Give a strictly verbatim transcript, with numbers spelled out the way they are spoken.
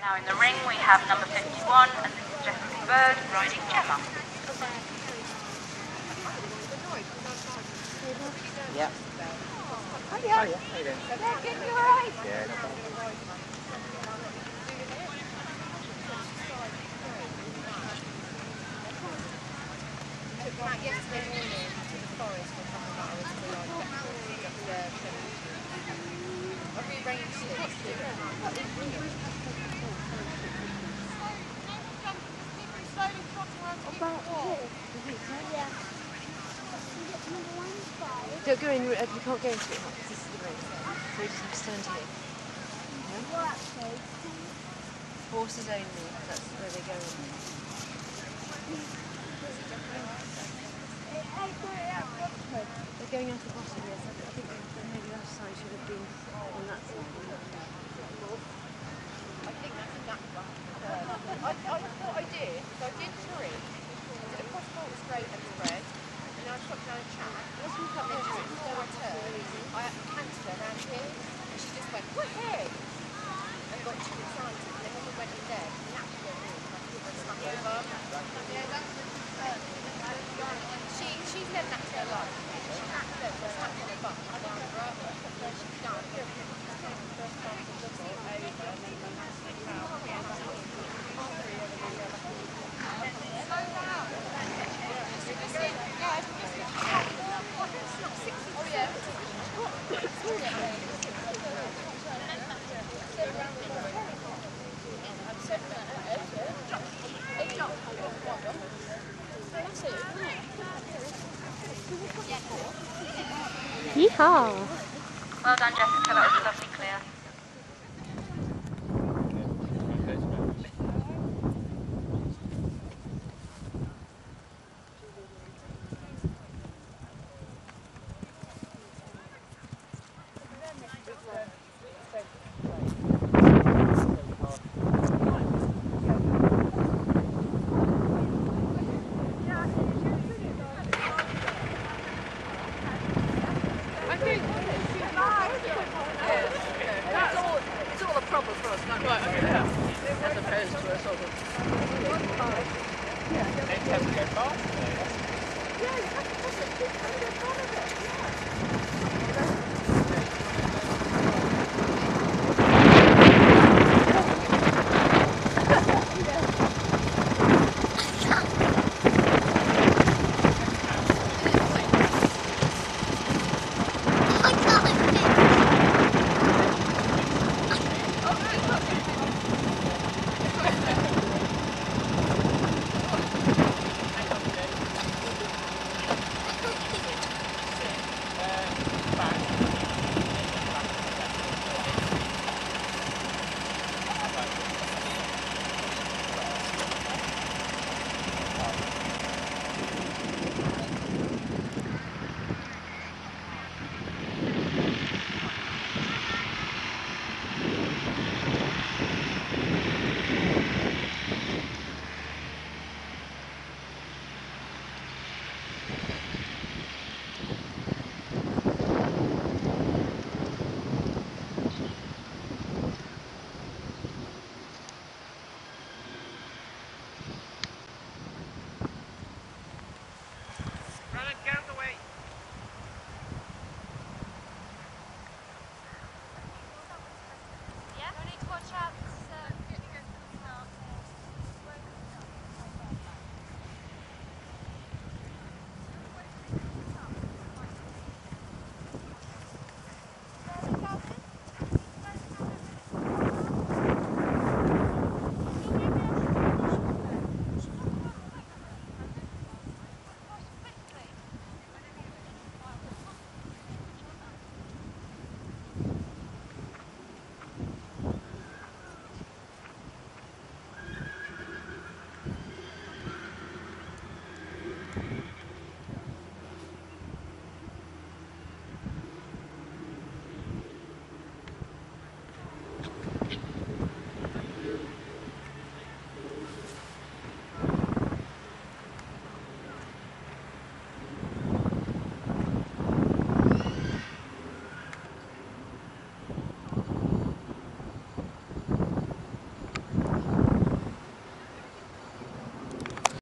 Now in the ring we have number fifty-one, and this is Jess Wheatlands riding Gemma. Yeah. Oh yeah. Oh yeah, how you doing? Yeah, good, you alright? Yeah, not bad. Took Matt yesterday morning to the forest for a couple of hours to like petrol to get the I rearranged it to do it. Don't go in, uh, you can't go into it because this is the ring. So you just have to stand here. Yeah? Horses only, that's where they go in. They're going out the bottom, yes. I think maybe that side should have been on that side. I think that's exactly what I, I thought I did, so I did three. I did a cross ball straight and spread. And I stopped down a chat. As we come into it, before I turned, I had to cancel her around here. And she just went, woohoo! And got too excited. And then when we went in there, she naturally went in. I put her stuck over. Yeah, that's She, she's never that to her life. She had to go for a slap on her butt. I wound her up. So she's done. First time to look over. Yeehaw! Well done, Jessica, that was a lovely clear. Yeah, you have to push it.